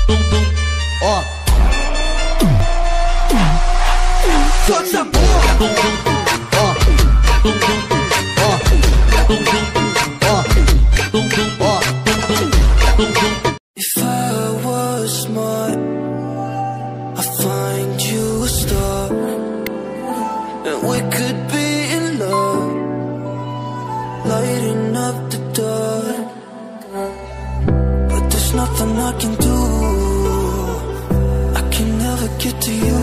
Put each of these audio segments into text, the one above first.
Ó. Solta a porra. Ó. Ó. Ó. Ó. If I was smart, I'd find you a star, and we could be in love, lighting up the dark. But there's nothing I can do, I can never get to you.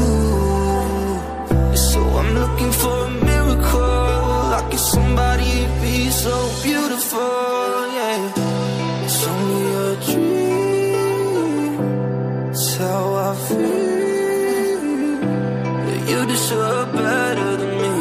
So I'm looking for a miracle, like if somebody be so beautiful, yeah. It's only a dream, it's how I feel, that you deserve better than me.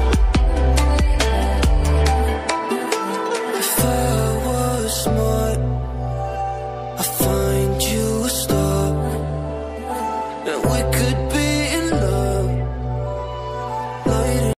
If I was smart,